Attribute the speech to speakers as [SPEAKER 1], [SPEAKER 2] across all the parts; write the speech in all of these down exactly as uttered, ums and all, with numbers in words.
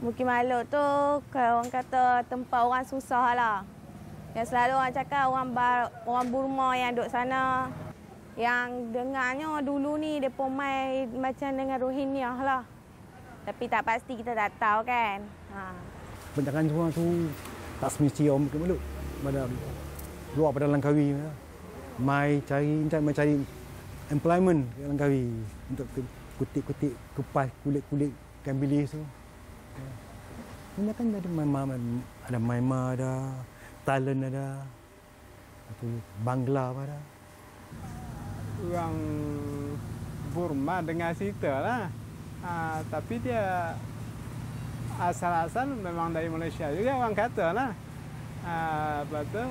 [SPEAKER 1] Bukit Maluk tu orang kata tempat orang susah lah. Yang selalu orang cakap orang bar, orang Burma yang duduk sana. Yang dengarnya dulu ni mereka main macam dengan Rohingya lah. Tapi tak pasti, kita tak tahu kan. Ha.
[SPEAKER 2] Kebanyakan orang tu tak semesti orang Bukit Maluk. Pada luar pada Langkawi. Mai cari, mai cari employment kat Langkawi. Untuk kutik-kutik kupas kulit-kulit ikan bilis tu. Kebanyakan ada Myanmar, ada Myanmar, ada Thailand, ada atau Bangla ada.
[SPEAKER 3] Orang Burma dengar cerita lah. Ha, tapi dia asal-asal memang dari Malaysia juga orang kata lah. Ha, betul.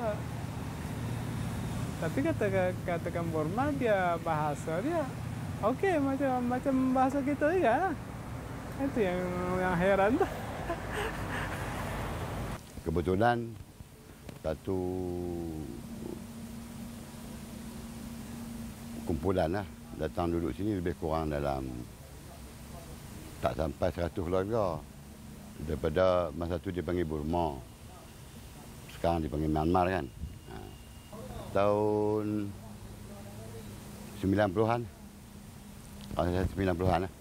[SPEAKER 3] Tapi kata katakan Burma dia bahasa dia okey macam macam bahasa kita juga lah. Itu yang yang heran tu.
[SPEAKER 4] Kebetulan satu kumpulan lah datang duduk sini lebih kurang dalam tak sampai seratus keluarga. Daripada masa tu dipanggil Burma. Sekarang dipanggil Myanmar kan. Ha. Tahun sembilan puluhan. Tahun sembilan puluhan lah.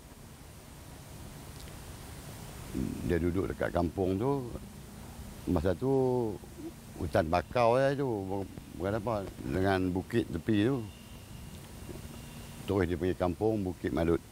[SPEAKER 4] Dia duduk dekat kampung tu. Masa tu hutan bakau lah tu. Bukan apa. Dengan bukit tepi tu. Terus dia pergi kampung Bukit Maluk.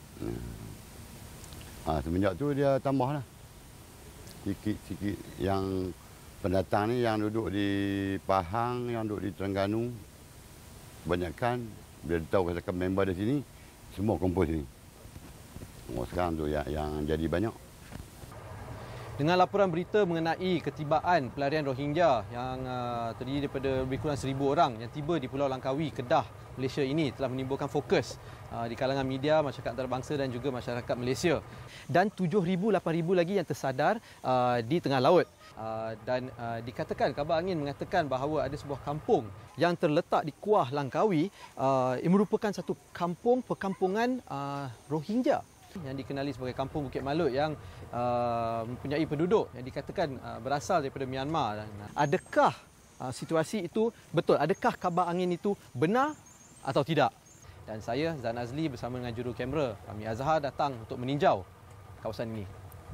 [SPEAKER 4] Ha, semenjak tu dia tambah lah. Sikit-sikit yang pendatang ni yang duduk di Pahang, yang duduk di Terengganu. Kebanyakan bila dia tahu katakan member di sini, semua kumpul sini. Oh, sekarang tu yang, yang jadi banyak.
[SPEAKER 5] Dengan laporan berita mengenai ketibaan pelarian Rohingya yang uh, terdiri daripada lebih kurang seribu orang yang tiba di Pulau Langkawi, Kedah, Malaysia ini telah menimbulkan fokus uh, di kalangan media, masyarakat antarabangsa dan juga masyarakat Malaysia. Dan tujuh ribu, lapan ribu lagi yang tersadar uh, di tengah laut. Uh, dan uh, dikatakan, kabar angin mengatakan bahawa ada sebuah kampung yang terletak di Kuah Langkawi uh, yang merupakan satu kampung perkampungan uh, Rohingya yang dikenali sebagai Kampung Bukit Maluk yang uh, mempunyai penduduk yang dikatakan uh, berasal daripada Myanmar. Adakah uh, situasi itu betul? Adakah kabar angin itu benar atau tidak? Dan saya, Zan Azli bersama dengan juru kamera Fahmi Azhar datang untuk meninjau kawasan ini.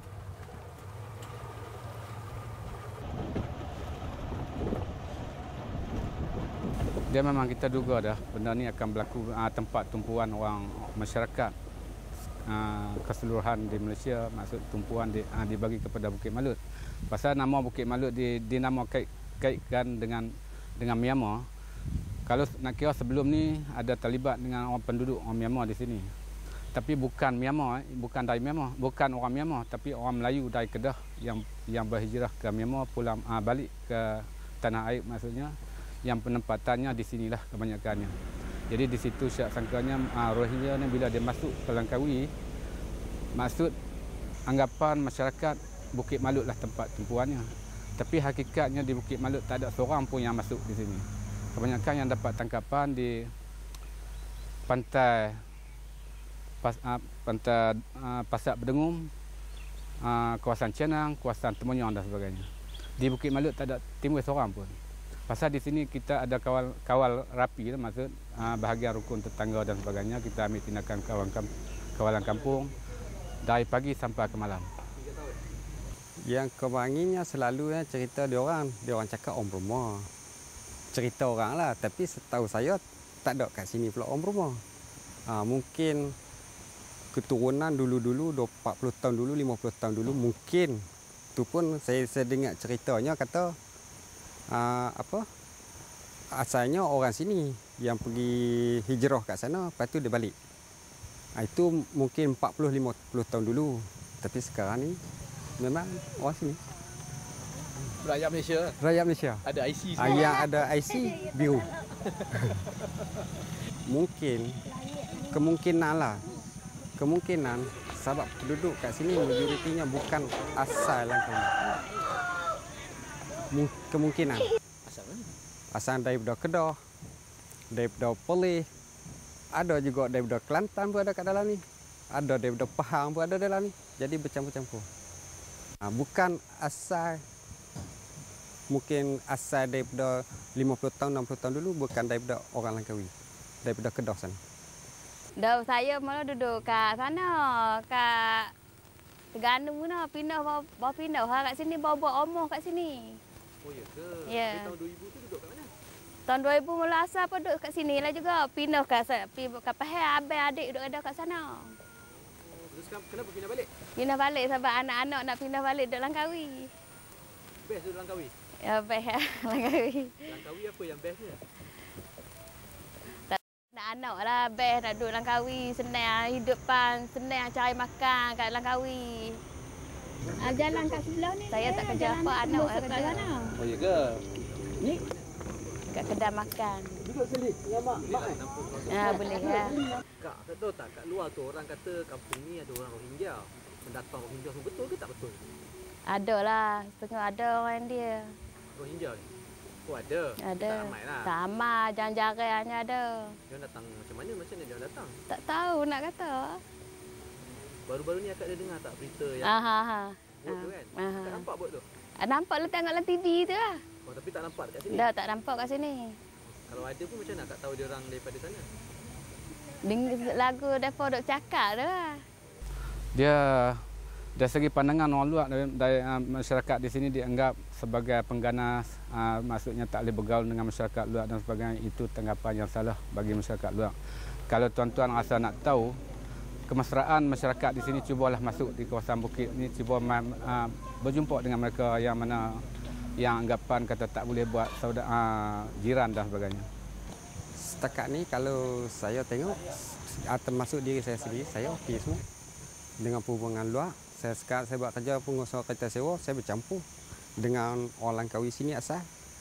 [SPEAKER 6] Dia memang kita duga dah benda ni akan berlaku uh, tempat tumpuan orang masyarakat. Uh, keseluruhan di Malaysia, maksud tumpuan di, uh, dibagi kepada Bukit Maluk. Pasal nama Bukit Maluk di, dinama kait, kaitkan dengan dengan Myanmar. Kalau nak kira sebelum ni ada terlibat dengan orang penduduk orang Myanmar di sini. Tapi bukan Myanmar, bukan dari Myanmar, bukan orang Myanmar, tapi orang Melayu dari Kedah yang yang berhijrah ke Myanmar, pulang uh, balik ke tanah air maksudnya, yang penempatannya di sinilah kebanyakannya. Jadi di situ syak sangkanya uh, Rohingya ni bila dia masuk ke Langkawi, maksud anggapan masyarakat Bukit Maluk lah tempat tumpuannya. Tapi hakikatnya di Bukit Maluk tak ada seorang pun yang masuk di sini. Kebanyakan yang dapat tangkapan di pantai pas, uh, pantai uh, Pasak Berdengum, uh, kawasan Cenang, kawasan Temunyong dan sebagainya. Di Bukit Maluk tak ada timbul seorang pun. Pasal di sini kita ada kawal kawal rapi lah, maksud uh, bahagian rukun tetangga dan sebagainya. Kita ambil tindakan kawalan, kawalan kampung dari pagi sampai ke malam.
[SPEAKER 7] Yang kebanginya selalu ya, cerita dia orang, dia orang cakap orang Burma. Cerita orang lah, tapi setahu saya tak ada kat sini pula orang Burma. Uh, mungkin keturunan dulu-dulu, empat puluh tahun dulu, lima puluh tahun dulu mungkin. Tu pun saya, saya dengar ceritanya kata Uh, apa asalnya orang sini yang pergi hijrah kat sana, lepas tu dia balik. Uh, itu mungkin empat puluh lima puluh tahun dulu, tapi sekarang ni memang orang sini.
[SPEAKER 5] Rakyat Malaysia.
[SPEAKER 7] Rakyat Malaysia.
[SPEAKER 5] Ada I C
[SPEAKER 7] semua. Uh, yang ada I C biru. Mungkin kemungkinan lah. Kemungkinan sebab penduduk kat sini majoritinya bukan asal Langkawi. Kemungkinan asal mana? Asal daripada Kedah, daripada Perlis, ada juga daripada Kelantan pun ada kat dalam ni, ada daripada Pahang pun ada dalam ni, jadi bercampur-campur. Bukan asal, mungkin asal daripada lima puluh tahun, enam puluh tahun dulu, bukan daripada orang Langkawi, daripada Kedah sana.
[SPEAKER 1] Dah saya malah duduk kat sana, kat Terengganu mana, pindah bawa, bawa pindah ha, kat sini, bawa buat omah kat sini.
[SPEAKER 5] Oh ya ke?
[SPEAKER 1] Ya.
[SPEAKER 5] Di tahun dua ribu tu duduk kat mana?
[SPEAKER 1] Tahun dua ribu mula asal pun duduk kat sini lah juga. Pindah kat kat Pahal, abang adik duduk ada kat sana.
[SPEAKER 5] Oh, terus kenapa pindah balik?
[SPEAKER 1] Pindah balik sebab anak-anak nak pindah balik duduk Langkawi.
[SPEAKER 5] Best duduk Langkawi?
[SPEAKER 1] Ya, best Langkawi.
[SPEAKER 5] Langkawi apa yang bestnya?
[SPEAKER 1] Anak-anak lah best nak duduk Langkawi, senang hidup pan, senang cari makan kat Langkawi.
[SPEAKER 8] Ah, jalan kat sebelah ni.
[SPEAKER 1] Saya tak kerja apa, anak saya kerja.
[SPEAKER 8] Sana.
[SPEAKER 5] Oh ya ke? Ni
[SPEAKER 1] Kat kedai makan.
[SPEAKER 5] duduk sini dengan mak. Mak eh?
[SPEAKER 1] Ya, boleh ya.
[SPEAKER 5] Kak, tak tahu tak kat luar tu orang kata kampung ni ada orang Rohingya. Pendatang Rohingya semua betul ke tak betul?
[SPEAKER 1] Ada lah, setengah ada orang dia.
[SPEAKER 5] Rohingya ni? Oh ada?
[SPEAKER 1] Ada.
[SPEAKER 5] Tak ramai lah.
[SPEAKER 1] Tak ramai, jarang-jarang hanya ada.
[SPEAKER 5] Dia datang macam mana? Macam mana dia datang?
[SPEAKER 1] Tak tahu nak kata.
[SPEAKER 5] Baru-baru ni akak ada dengar tak berita yang
[SPEAKER 1] Ah, ha, ha.
[SPEAKER 5] bot tu kan?
[SPEAKER 1] Ah,
[SPEAKER 5] Akak nampak bot tu?
[SPEAKER 1] Ah, nampak lah tengok dalam T V tu lah.
[SPEAKER 5] Oh tapi tak nampak dekat sini?
[SPEAKER 1] Dah tak nampak kat sini.
[SPEAKER 5] Kalau ada pun macam mana akak tahu dia orang daripada sana?
[SPEAKER 1] Dengar lagu mereka duk cakap tu lah.
[SPEAKER 6] Dia dari segi pandangan orang luar dari, dari uh, masyarakat di sini dianggap sebagai pengganas, uh, maksudnya tak boleh bergaul dengan masyarakat luar dan sebagainya. Itu tanggapan yang salah bagi masyarakat luar. Kalau tuan-tuan rasa nak tahu kemesraan masyarakat di sini, cubalah masuk di kawasan bukit ni, cuba uh, berjumpa dengan mereka yang mana yang anggapan kata tak boleh buat saudara uh, jiran dan sebagainya.
[SPEAKER 7] Setakat ni kalau saya tengok, termasuk diri saya sendiri, saya okey semua. Dengan perhubungan luar, saya sekarang saya buat kerja pengusaha kereta sewa, saya bercampur dengan orang Langkawi sini asal.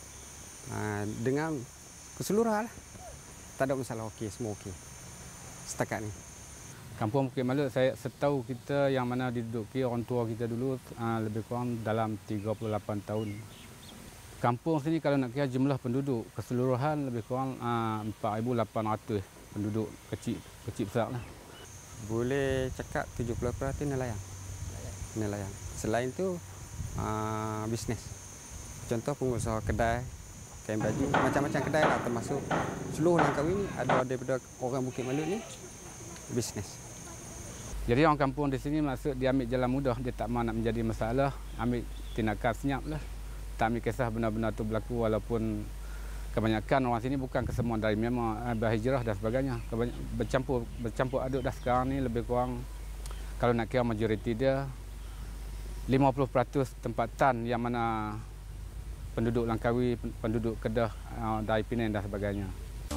[SPEAKER 7] Uh, dengan keseluruhan lah. Tak ada masalah, okey, semua okey. Setakat ni.
[SPEAKER 6] Kampung Bukit Malut, saya setahu kita yang mana diduduki orang tua kita dulu uh, lebih kurang dalam tiga puluh lapan tahun. Kampung sini kalau nak kira jumlah penduduk keseluruhan lebih kurang uh, empat ribu lapan ratus penduduk kecil kecil besar lah.
[SPEAKER 7] Boleh cakap tujuh puluh peratus nelayan. Nelayan. Selain itu uh, bisnes. Contoh pengusaha kedai, kain baju, macam-macam kedai lah, termasuk seluruh Langkawi ni ada daripada orang Bukit Malut ni bisnes.
[SPEAKER 6] Jadi orang kampung di sini maksud dia ambil jalan mudah, dia tak mahu nak menjadi masalah, ambil tindakan senyap lah. Tak ambil kisah benar-benar tu berlaku walaupun kebanyakan orang sini bukan kesemua dari Myanmar, berhijrah dan sebagainya. Bercampur bercampur aduk dah sekarang ni lebih kurang kalau nak kira majoriti dia lima puluh peratus tempatan yang mana penduduk Langkawi, penduduk Kedah, dari Penang dan sebagainya.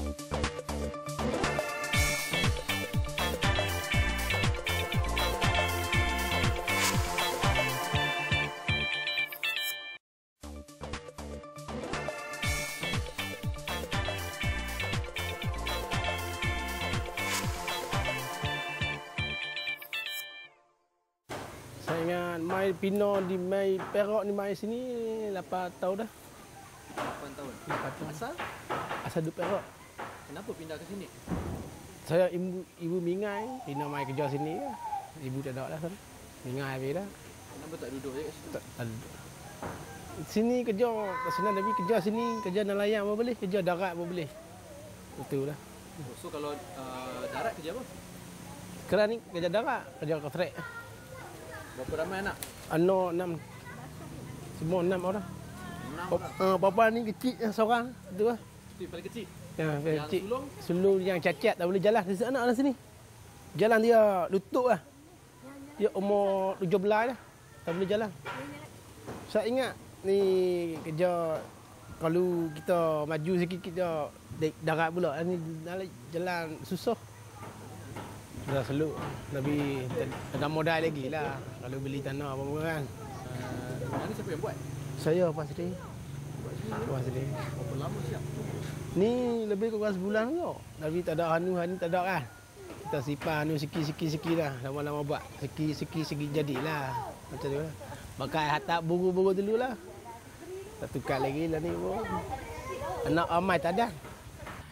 [SPEAKER 9] Saya ingat mai Pino di mai Perak ni mai sini lapan tahun dah.
[SPEAKER 5] lapan tahun.
[SPEAKER 9] lapan tahun.
[SPEAKER 5] Asal?
[SPEAKER 9] Asal duduk Perak.
[SPEAKER 5] Kenapa pindah ke sini?
[SPEAKER 9] Saya ibu ibu Mingai, Pino mai kerja sini lah. Ibu tak ada lah sana. Mingai habis dah.
[SPEAKER 5] Kenapa tak duduk je kat situ?
[SPEAKER 9] Tak, tak duduk. Sini kerja, tak senang tapi kerja sini, kerja nelayan pun boleh, kerja darat pun boleh. Betul lah.
[SPEAKER 5] Oh, so kalau uh, darat kerja apa?
[SPEAKER 9] Sekarang ni kerja darat, kerja kontrak.
[SPEAKER 5] Berapa ramai anak?
[SPEAKER 9] Anak enam. Semua enam orang.
[SPEAKER 5] Enam
[SPEAKER 9] Pap,
[SPEAKER 5] orang.
[SPEAKER 9] uh, Papa ni kecil yang seorang. Itu lah.
[SPEAKER 5] Itu yang paling kecil.
[SPEAKER 9] Ya,
[SPEAKER 5] Yang
[SPEAKER 9] kecil.
[SPEAKER 5] sulung?
[SPEAKER 9] Sulung yang cacat tak boleh jalan. Dia anak dalam sini. Jalan dia lutut lah. Dia umur tujuh belas dah. Tak boleh jalan. Saya ingat ni kerja kalau kita maju sikit kita darat pula. Ni jalan susah. Dah seluk. Tapi tak ada modal lagi lah. Kalau beli tanah apa-apa kan.
[SPEAKER 5] Uh, ini siapa yang buat?
[SPEAKER 9] Saya Pak Sri. Pak Sri.
[SPEAKER 5] Berapa lama siap?
[SPEAKER 9] Ni lebih kurang sebulan kot. Tapi tak ada anu, anu tak ada kan. Kita simpan anu sikit-sikit-sikit lah. Lama-lama buat. Sikit-sikit-sikit jadilah. Macam tu lah. Pakai hatap buru-buru dulu lah. Tak tukar lagi lah ni pun. Anak amai tak ada.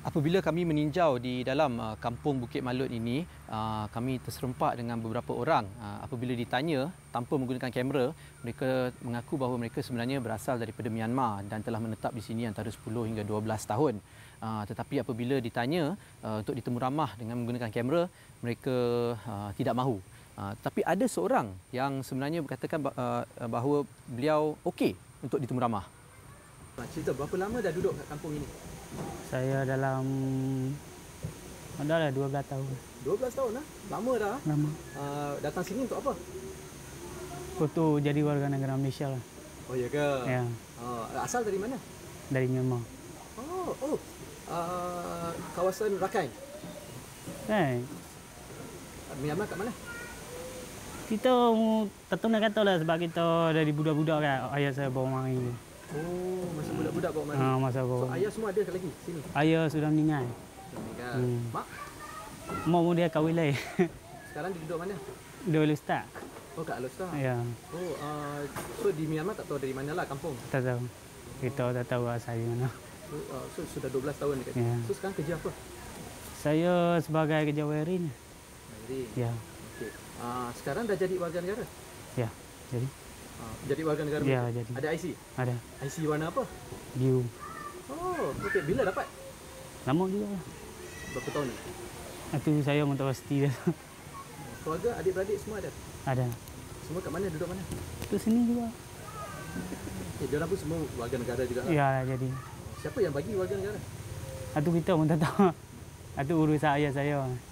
[SPEAKER 5] Apabila kami meninjau di dalam uh, kampung Bukit Malut ini, uh, kami terserempak dengan beberapa orang. Uh, apabila ditanya tanpa menggunakan kamera, mereka mengaku bahawa mereka sebenarnya berasal daripada Myanmar dan telah menetap di sini antara sepuluh hingga dua belas tahun. Uh, tetapi apabila ditanya uh, untuk ditemu ramah dengan menggunakan kamera, mereka uh, tidak mahu. Uh, tapi ada seorang yang sebenarnya berkatakan uh, bahawa beliau okey untuk ditemu ramah. Cerita berapa lama dah duduk kat kampung ini?
[SPEAKER 10] Saya dalam adalah dua belas tahun.
[SPEAKER 5] dua belas tahun lah. Lama dah.
[SPEAKER 10] Lama.
[SPEAKER 5] Uh, datang sini untuk apa?
[SPEAKER 10] Untuk jadi warga negara Malaysia lah.
[SPEAKER 5] Oh ya ke?
[SPEAKER 10] Ya.
[SPEAKER 5] Uh, asal dari mana?
[SPEAKER 10] Dari Myanmar.
[SPEAKER 5] Oh, oh. Uh, kawasan Rakhine.
[SPEAKER 10] Eh,
[SPEAKER 5] Myanmar kat mana?
[SPEAKER 10] kita tak tahu nak kata lah sebab kita dari budak-budak kan. Ayah saya bawa mari.
[SPEAKER 5] Oh, masa budak-budak bawa mari.
[SPEAKER 10] Ah, masa bawa.
[SPEAKER 5] So ayah semua ada lagi sini.
[SPEAKER 10] Ayah sudah meninggal.
[SPEAKER 5] Sudah meninggal.
[SPEAKER 10] Hmm.
[SPEAKER 5] Mak?
[SPEAKER 10] Mau dia kahwin lagi.
[SPEAKER 5] Sekarang dia duduk mana?
[SPEAKER 10] Dia boleh start.
[SPEAKER 5] Oh, kat Alostar.
[SPEAKER 10] Ya.
[SPEAKER 5] Oh, uh, so di Myanmar tak tahu dari mana lah kampung.
[SPEAKER 10] Tak tahu. Kita tak tahu asal di mana.
[SPEAKER 5] So, uh, so sudah dua belas tahun dekat.
[SPEAKER 10] Ya.
[SPEAKER 5] So sekarang kerja apa?
[SPEAKER 10] Saya sebagai kerja wiring.
[SPEAKER 5] Wiring.
[SPEAKER 10] Ya.
[SPEAKER 5] Okey. Uh, sekarang dah jadi warga negara?
[SPEAKER 10] Ya. Jadi.
[SPEAKER 5] Uh, jadi warga negara?
[SPEAKER 10] Ya,
[SPEAKER 5] Malaysia?
[SPEAKER 10] jadi.
[SPEAKER 5] Ada I C?
[SPEAKER 10] Ada.
[SPEAKER 5] I C warna apa?
[SPEAKER 10] Biru.
[SPEAKER 5] Oh, okey. Bila dapat?
[SPEAKER 10] Lama juga lah.
[SPEAKER 5] Berapa tahun ni?
[SPEAKER 10] Itu saya untuk pasti dah.
[SPEAKER 5] Keluarga, adik-beradik semua ada?
[SPEAKER 10] Ada.
[SPEAKER 5] Semua kat mana? Duduk mana?
[SPEAKER 10] Itu sini juga.
[SPEAKER 5] Eh, dia orang pun semua warga negara juga lah?
[SPEAKER 10] Ya, jadi.
[SPEAKER 5] Siapa yang bagi warga negara?
[SPEAKER 10] Itu kita pun tak tahu. Itu urusan ayah saya.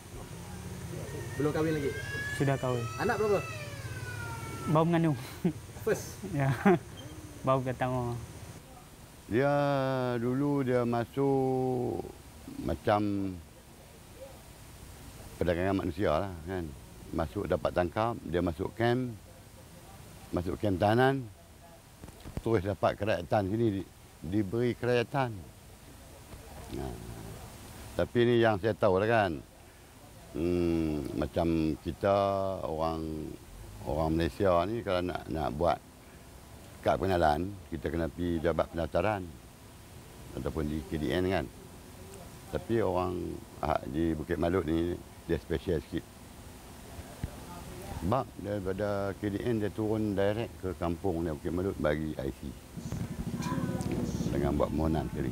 [SPEAKER 5] Belum kahwin lagi?
[SPEAKER 10] Sudah kahwin.
[SPEAKER 5] Anak berapa?
[SPEAKER 10] Baru mengandung.
[SPEAKER 5] First?
[SPEAKER 10] Ya. Baru datang.
[SPEAKER 4] Dia dulu dia masuk macam perdagangan manusia lah kan. Masuk dapat tangkap, dia masuk camp. Masuk camp tahanan. Terus dapat kerakyatan sini, di, diberi kerakyatan. Nah, tapi ni yang saya tahu lah kan. Hmm, macam kita orang orang Malaysia ni kalau nak nak buat kad pengenalan, kita kena pergi jabat pendaftaran ataupun di K D N kan. Tapi orang ah, di Bukit Malut ni dia special sikit. Sebab daripada K D N dia turun direct ke kampung dia Bukit Malut bagi I C. Dengan buat permohonan sekali.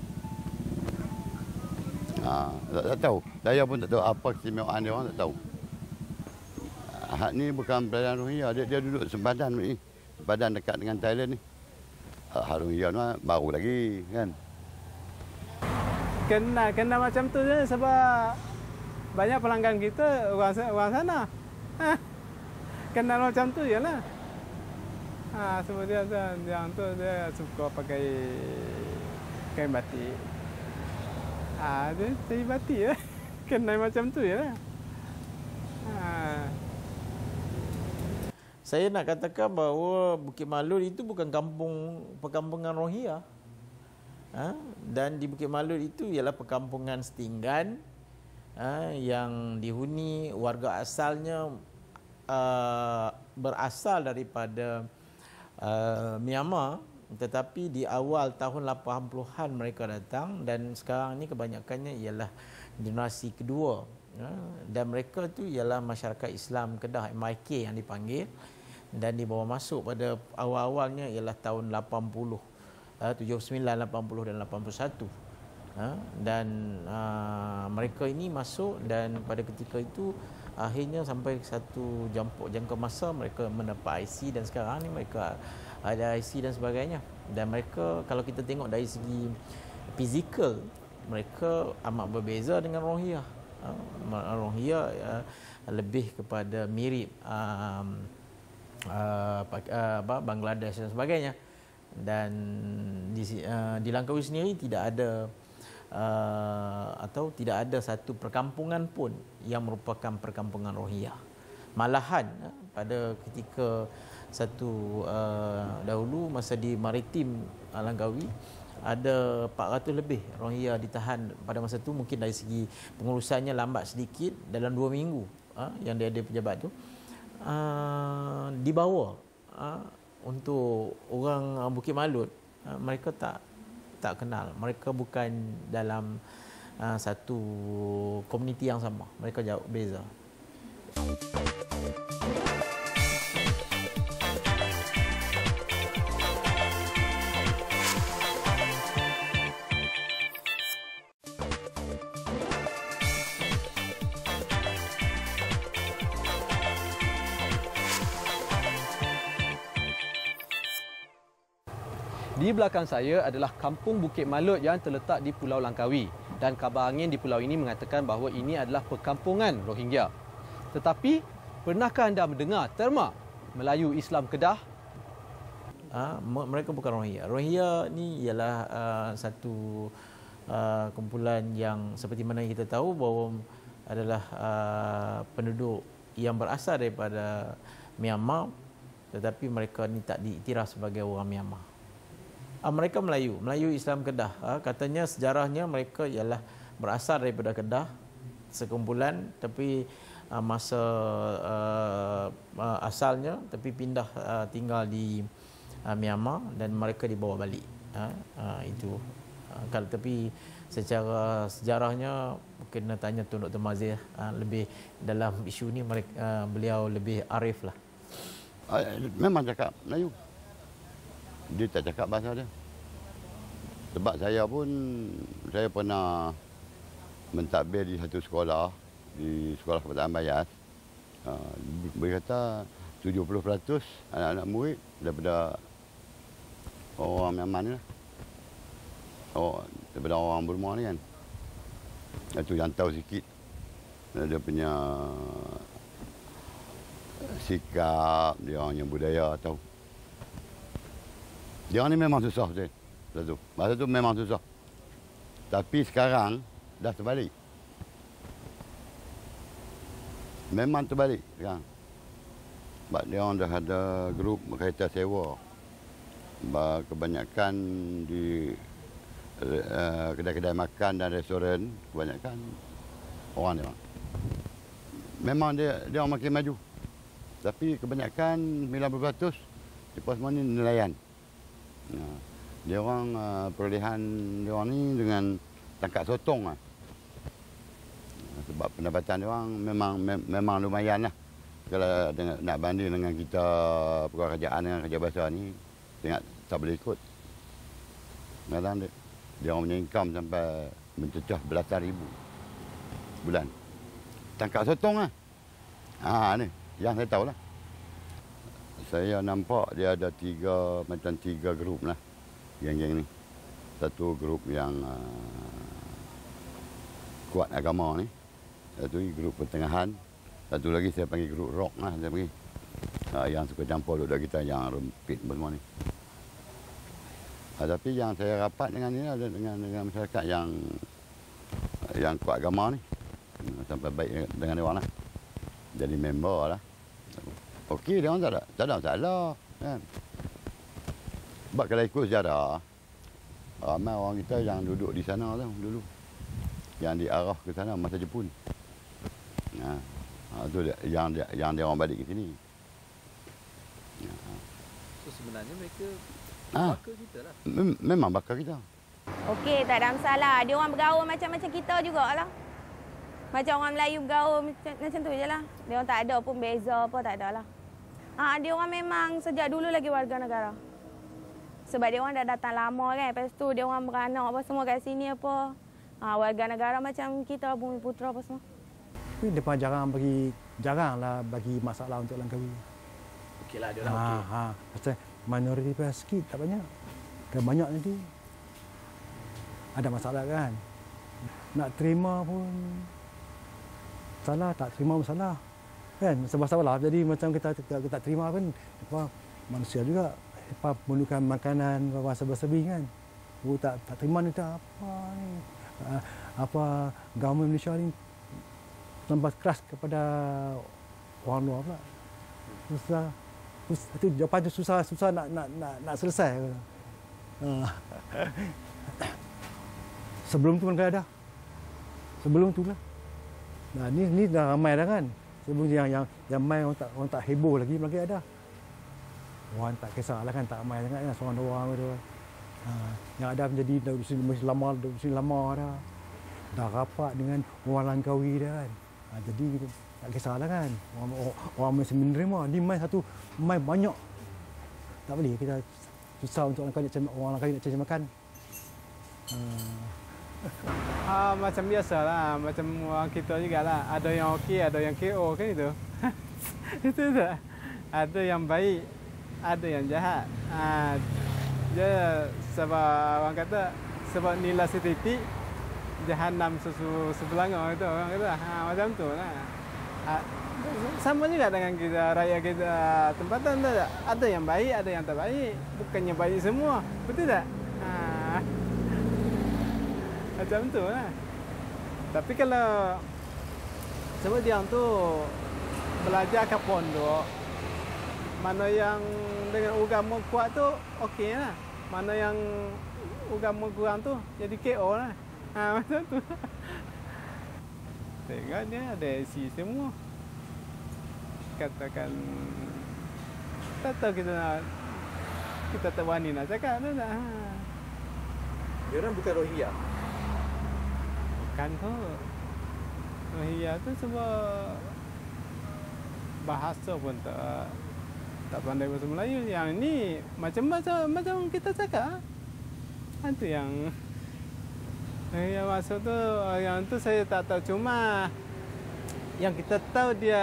[SPEAKER 4] Ha, tak, tak tahu. Saya pun tak tahu apa keistimewaan dia orang, tak tahu. Hak ni bukan pelayan Rohingya, dia, dia duduk sempadan ni. Sempadan dekat dengan Thailand ni. Hak Rohingya ni baru lagi kan.
[SPEAKER 3] Kena kena macam tu je sebab banyak pelanggan kita orang orang sana. Ha. Kenal macam tu je lah. Ha, sebab dia yang tu dia suka pakai kain batik. Ah, dia cari batik lah. Kenal macam tu je lah. Ha.
[SPEAKER 11] Saya nak katakan bahawa Bukit Malut itu bukan kampung perkampungan Rohingya. Ha? Dan di Bukit Malut itu ialah perkampungan setinggan ha, yang dihuni warga asalnya uh, berasal daripada uh, Myanmar. Tetapi di awal tahun lapan puluhan mereka datang dan sekarang ni kebanyakannya ialah generasi kedua. Ya, dan mereka tu ialah masyarakat Islam Kedah, M I K yang dipanggil, dan dibawa masuk pada awal-awalnya ialah tahun lapan puluh, tujuh puluh sembilan, lapan puluh dan lapan puluh satu. Ha, dan uh, mereka ini masuk dan pada ketika itu akhirnya sampai satu jangka, jangka masa mereka mendapat I C dan sekarang ni mereka ada I C dan sebagainya. Dan mereka kalau kita tengok dari segi fizikal, mereka amat berbeza dengan Rohingya. Uh, Rohingya uh, lebih kepada mirip um, uh, uh, Bangladesh dan sebagainya. Dan di, uh, di Langkawi sendiri tidak ada uh, atau tidak ada satu perkampungan pun yang merupakan perkampungan Rohingya. Malahan uh, pada ketika satu uh, dahulu masa di maritim uh, Langkawi ada empat ratus lebih Rohingya ditahan pada masa tu. Mungkin dari segi pengurusannya lambat sedikit, dalam dua minggu uh, yang dia ada pejabat tu uh, dibawa uh, untuk orang uh, Bukit Malut. Uh, mereka tak tak kenal, mereka bukan dalam uh, satu komuniti yang sama. Mereka jauh beza.
[SPEAKER 5] Di belakang saya adalah Kampung Bukit Malut yang terletak di Pulau Langkawi, dan khabar angin di pulau ini mengatakan bahawa ini adalah perkampungan Rohingya. Tetapi, pernahkah anda mendengar terma Melayu Islam Kedah?
[SPEAKER 11] Uh, mereka bukan Rohingya. Rohingya ni ialah uh, satu uh, kumpulan yang seperti mana kita tahu bahawa adalah uh, penduduk yang berasal daripada Myanmar, tetapi mereka ni tak diiktiraf sebagai orang Myanmar. Uh, mereka Melayu, Melayu Islam Kedah. Uh, katanya sejarahnya mereka ialah berasal daripada Kedah, sekumpulan, tapi uh, masa uh, uh, asalnya, tapi pindah uh, tinggal di uh, Myanmar dan mereka dibawa balik. Uh, uh, itu. Uh, kalau tapi secara sejarahnya mungkin nak tanya Tun Doktor Mazir uh, lebih dalam isu ni, mereka, uh, beliau lebih arif lah.
[SPEAKER 4] Uh, memang cakap Melayu. Dia tak cakap bahasa dia. Sebab saya pun, saya pernah mentadbir di satu sekolah, di Sekolah Kebataan Bayas. Uh, boleh kata tujuh puluh peratus anak-anak murid daripada orang Myanmar ni lah. Oh, daripada orang Burma ni kan. Itu yang tahu sikit. Dia punya sikap, dia punya budaya tahu. Dia ni memang susah betul. Masa tu. Masa tu memang susah. Tapi sekarang dah terbalik. Memang terbalik sekarang. Sebab dia orang dah ada grup kereta sewa. Kebanyakan di uh, kedai-kedai makan dan restoran, kebanyakan orang dia. Memang dia dia orang makin maju. Tapi kebanyakan sembilan puluh peratus mereka semua ni nelayan. Nah, dia orang uh, perolehan dia orang ni dengan tangkap sotong lah. Sebab pendapatan dia orang memang me, memang lumayan lah. Kalau dengan, nak banding dengan kita pegawai kerajaan dengan kerja bahasa ni, tengok tak boleh ikut. Kadang dia, dia orang punya income sampai mencecah belasan ribu bulan. Tangkap sotong lah. Ha, ni yang saya tahu lah. Saya nampak dia ada tiga, macam tiga grup lah, geng-geng ni. Satu grup yang uh, kuat agama ni. Satu lagi grup pertengahan. Satu lagi saya panggil grup rock lah, saya panggil. Uh, yang suka campur duduk kita, yang rempit semua ni. Uh, tapi yang saya rapat dengan ni ada dengan, dengan masyarakat yang yang kuat agama ni. Uh, sampai baik dengan dia orang lah. Jadi member lah. Okey, dia orang tak ada, tak ada masalah. Kan? Sebab kalau ikut sejarah, ramai orang kita yang duduk di sana tu dulu. Yang diarah ke sana masa Jepun. Ha, itu dia, yang, dia, yang dia orang balik ke sini. Ha.
[SPEAKER 5] So sebenarnya mereka
[SPEAKER 4] ha.
[SPEAKER 5] bakal kita lah.
[SPEAKER 4] Mem memang bakal kita.
[SPEAKER 1] Okey, tak ada masalah. Dia orang bergaul macam-macam kita jugalah. Macam orang Melayu bergaul macam, macam tu je lah. Dia orang tak ada pun beza apa, tak ada lah. Ha, dia orang memang sejak dulu lagi warga negara. Sebab dia orang dah datang lama kan. Lepas tu dia orang beranak apa semua kat sini apa. Ha, warga negara macam kita, Bumi Putra apa semua.
[SPEAKER 2] Tapi mereka jarang bagi, jaranglah bagi masalah untuk Langkawi.
[SPEAKER 5] Okeylah, dia orang
[SPEAKER 2] ha,
[SPEAKER 5] okey.
[SPEAKER 2] Ha, pasal minoriti pun sikit, tak banyak. Kalau banyak nanti ada masalah kan. Nak terima pun salah, tak terima pun salah. Kan, salah-salah. Jadi macam kita, kita, kita tak terima pun, apa, manusia juga. Apa, perlukan makanan, apa, serba-serbi kan. Oh, tak, tak terima ni tak apa ni. Apa, government Malaysia ni tambah keras kepada orang luar pula. Susah. Itu jawapan tu susah, susah nak nak nak, nak selesai. Sebelum tu kan ada. Sebelum tu lah. Nah, ni ni dah ramai dah kan. Sebelum yang yang yang main orang tak orang tak heboh lagi lagi ada. Orang tak kisahlah kan, tak ramai sangat kan, seorang dua orang tu. Ha, yang ada menjadi dah sini mesti lama, dah sini lama dah. dah rapat dengan orang Langkawi dah kan. Ha, jadi tak kisahlah kan. Orang, orang, orang mesti menerima. Ni mai satu, mai banyak. Tak boleh kita susah untuk orang Langkawi, orang Langkawi nak cari makan. Ha.
[SPEAKER 3] Ah, macam biasa lah, macam orang kita juga lah. Ada yang okey, ada yang K O kan itu. Itu tak. Ada yang baik, ada yang jahat. Ah, dia sebab orang kata sebab nilai setitik jahanam susu sebelanga itu orang kata. Ha, macam tu lah. Ha, sama juga dengan kita rakyat kita tempatan tak? Ada yang baik, ada yang tak baik. Bukannya baik semua, betul tak? Ha, macam tu lah. Tapi kalau sebab dia tu belajar ke pondok, mana yang dengan agama kuat tu okey lah. Mana yang agama kurang tu jadi K O lah. Ha, macam tu. Tengok dia ada isi semua. Katakan tak tahu kita nak, kita tak berani nak cakap tu tak. Ha.
[SPEAKER 5] Dia orang bukan Rohingya.
[SPEAKER 3] Bukan tu. Rohingya tu sebab bahasa pun tak tak pandai bahasa Melayu. Yang ni macam-macam macam kita cakap. Itu yang yang masuk tu, yang tu saya tak tahu. Cuma yang kita tahu dia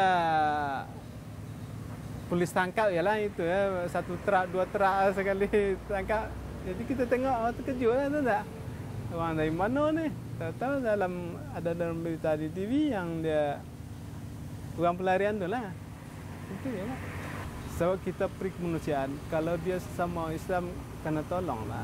[SPEAKER 3] polis tangkap ialah itu ya, satu truk dua truk sekali tangkap. Jadi kita tengok, oh, terkejut lah tu tak. Orang dari mana ni? Tahu-tahu dalam ada dalam berita di T V yang dia orang pelarian tu lah. Itu ya lah. Sebab kita peri kemanusiaan. Kalau dia sesama Islam kena tolong lah.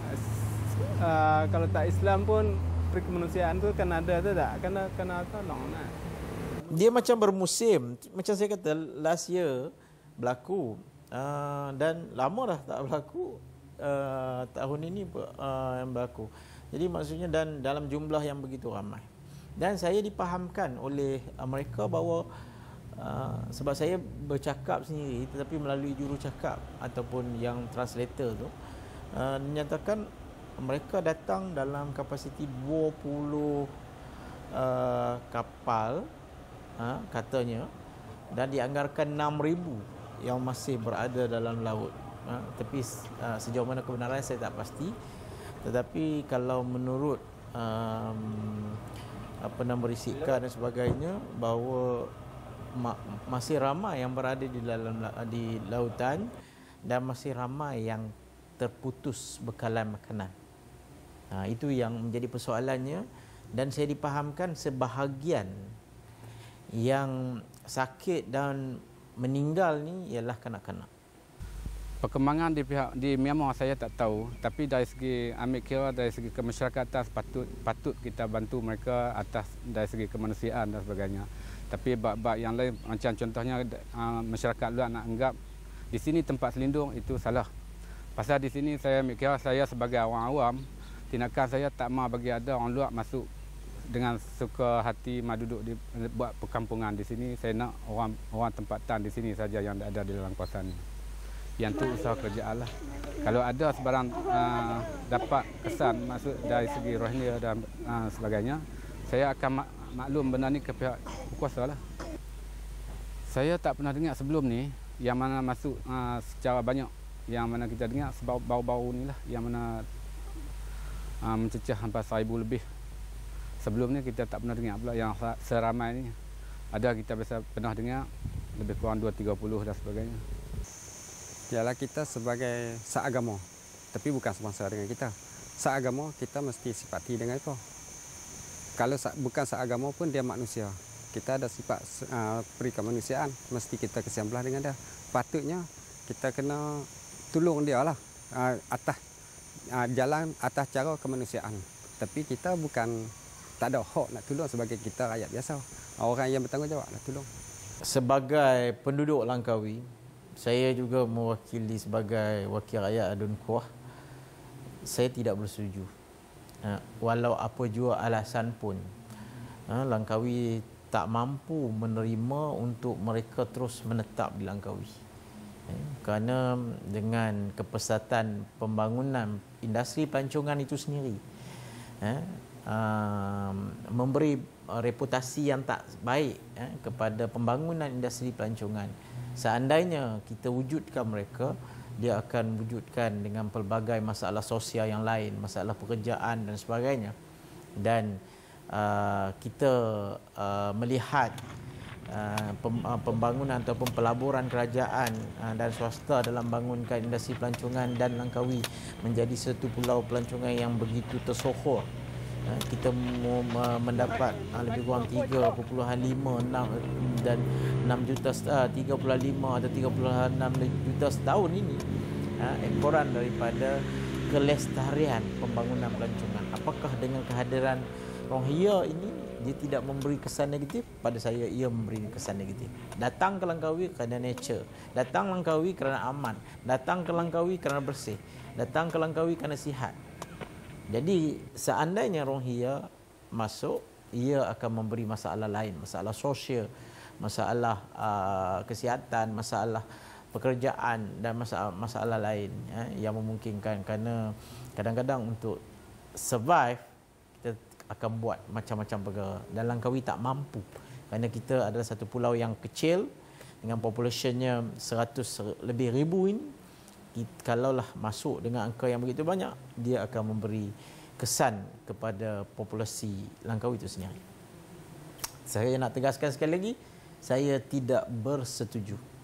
[SPEAKER 3] Uh, kalau tak Islam pun peri kemanusiaan tu kan ada tu tak? Kena kena tolong lah.
[SPEAKER 11] Dia macam bermusim. Macam saya kata last year berlaku uh, dan lama dah tak berlaku. Uh, tahun ini uh, yang berlaku. Jadi maksudnya dan dalam jumlah yang begitu ramai. Dan saya dipahamkan oleh mereka bahawa uh, sebab saya bercakap sendiri tetapi melalui juru cakap ataupun yang translator tu uh, menyatakan mereka datang dalam kapasiti dua puluh uh, kapal uh, katanya dan dianggarkan enam ribu yang masih berada dalam laut. Uh, tapi uh, sejauh mana kebenaran saya tak pasti. Tetapi kalau menurut um, apa nama risikan dan sebagainya bahawa ma masih ramai yang berada di dalam di lautan dan masih ramai yang terputus bekalan makanan. Ha, itu yang menjadi persoalannya dan saya dipahamkan sebahagian yang sakit dan meninggal ni ialah kanak-kanak.
[SPEAKER 6] Perkembangan di pihak di Myanmar saya tak tahu, tapi dari segi ambil kira dari segi kemasyarakatan patut patut kita bantu mereka atas dari segi kemanusiaan dan sebagainya. Tapi bab-bab yang lain macam contohnya uh, masyarakat luar nak anggap di sini tempat selindung itu salah. Pasal di sini saya ambil kira saya sebagai orang awam, tindakan saya tak mahu bagi ada orang luar masuk dengan suka hati mau duduk di buat perkampungan di sini. Saya nak orang orang tempatan di sini saja yang ada di dalam kawasan ini. Yang tu usaha kerjaan lah. Kalau ada sebarang uh, dapat kesan masuk dari segi Rohingya dan uh, sebagainya, saya akan mak maklum benda ni ke pihak berkuasa lah. Saya tak pernah dengar sebelum ni yang mana masuk uh, secara banyak. Yang mana kita dengar sebab baru-baru ni lah yang mana uh, mencecah hampir seribu lebih. Sebelum ni kita tak pernah dengar pula yang seramai ni. Ada kita biasa pernah dengar lebih kurang dua tiga puluh dan sebagainya.
[SPEAKER 7] Ialah kita sebagai seagama, tapi bukan semasa dengan kita. Seagama kita mesti sifati dengan itu. Kalau bukan seagama pun dia manusia. Kita ada sifat uh, peri kemanusiaan, mesti kita kesian belah dengan dia. Patutnya kita kena tolong dia lah uh, atas uh, jalan atas cara kemanusiaan. Tapi kita bukan tak ada hak nak tolong sebagai kita rakyat biasa. Orang yang bertanggungjawab nak tolong.
[SPEAKER 11] Sebagai penduduk Langkawi, saya juga mewakili sebagai wakil rakyat Adun Kuah. Saya tidak bersetuju. Walau apa jua alasan pun, Langkawi tak mampu menerima untuk mereka terus menetap di Langkawi. Kerana dengan kepesatan pembangunan industri pelancongan itu sendiri, uh, memberi reputasi yang tak baik eh, kepada pembangunan industri pelancongan. Seandainya kita wujudkan mereka, dia akan wujudkan dengan pelbagai masalah sosial yang lain, masalah pekerjaan dan sebagainya. Dan uh, kita uh, melihat uh, pem, uh, pembangunan ataupun pelaburan kerajaan uh, dan swasta dalam bangunkan industri pelancongan dan Langkawi menjadi satu pulau pelancongan yang begitu tersohor. Uh, kita uh, mendapat uh, lebih kurang tiga perpuluhan lima enam dan enam juta uh, tiga perpuluhan lima atau tiga perpuluhan enam juta setahun ini uh, ekoran daripada kelestarian pembangunan pelancongan. Apakah dengan kehadiran Rohingya ini dia tidak memberi kesan negatif? Pada saya ia memberi kesan negatif. Datang ke Langkawi kerana nature, datang Langkawi kerana aman, datang ke Langkawi kerana bersih, datang ke Langkawi kerana sihat. Jadi seandainya Rohingya masuk, ia akan memberi masalah lain, masalah sosial, masalah uh, kesihatan, masalah pekerjaan dan masalah masalah lain eh, yang memungkinkan, kerana kadang-kadang untuk survive kita akan buat macam-macam perkara dan Langkawi tak mampu kerana kita adalah satu pulau yang kecil dengan populationnya seratus lebih ribu ini. Kalaulah masuk dengan angka yang begitu banyak, dia akan memberi kesan kepada populasi Langkawi itu sendiri. Saya nak tegaskan sekali lagi, saya tidak bersetuju